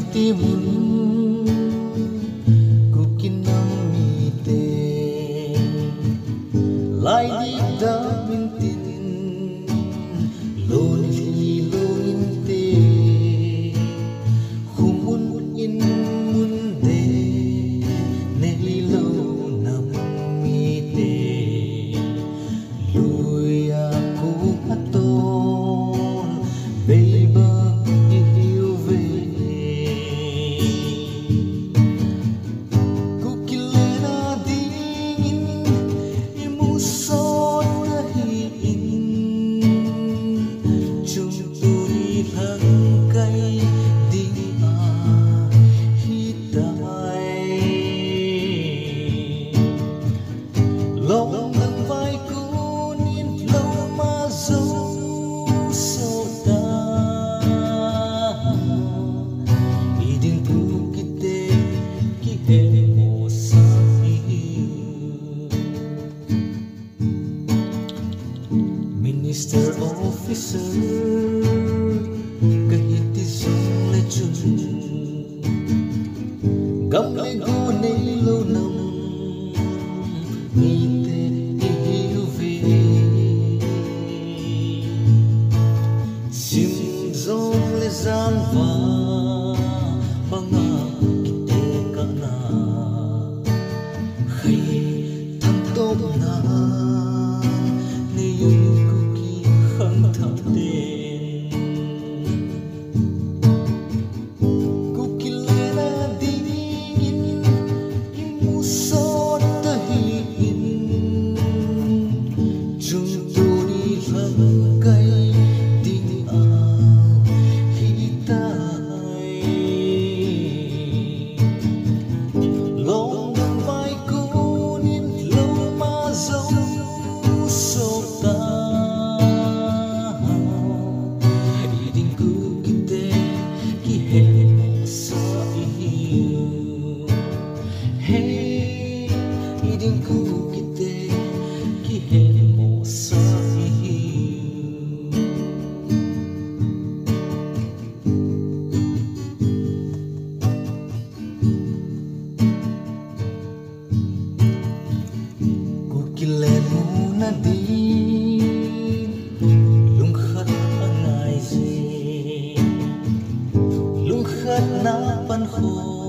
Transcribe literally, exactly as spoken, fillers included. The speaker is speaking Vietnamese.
timun kukinamite lai di da bintin lonely lointe humun in munde nelilo namite luya ku aton baby lòng đằng vai cô nín lâu mà dấu sâu ta idin tu kite ki he mo sa minister officer kahiti song lechun gam le go nei lo nam Zan va banga kite kana khai tham top na ne kuki khang tham te kukilana dingin imusot tahi in jung tuni langkai KUKILAND muna din lungkhat ang naisip lungkhat na panahon